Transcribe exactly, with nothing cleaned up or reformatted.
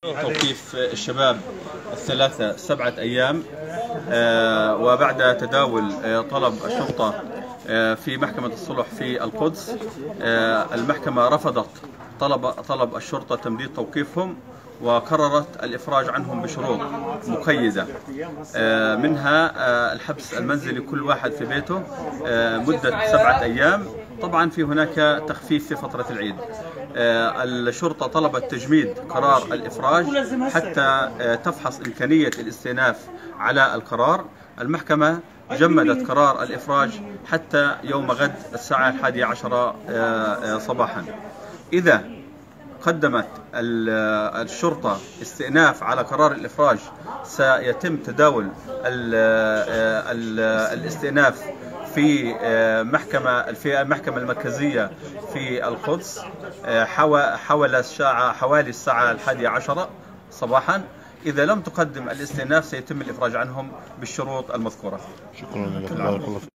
توقيف الشباب الثلاثة سبعة أيام، آه، وبعد تداول آه، طلب الشرطة آه، في محكمة الصلح في القدس، آه، المحكمة رفضت طلب طلب الشرطة تمديد توقيفهم، وقررت الإفراج عنهم بشروط مقيدة، آه، منها آه، الحبس المنزلي كل واحد في بيته آه، مدة سبعة أيام. طبعا في هناك تخفيف في فترة العيد. آه، الشرطة طلبت تجميد قرار الإفراج حتى آه، تفحص إمكانية الاستئناف على القرار. المحكمة جمدت قرار الإفراج حتى يوم غد الساعة الحادية عشرة صباحا. إذا قدمت الشرطة استئناف على قرار الإفراج، سيتم تداول الاستئناف في محكمة في المحكمة المركزية في القدس حوالي الساعة حوالي الساعة الحادية عشرة صباحا. إذا لم تقدم الاستئناف سيتم الإفراج عنهم بالشروط المذكورة. شكرا لك.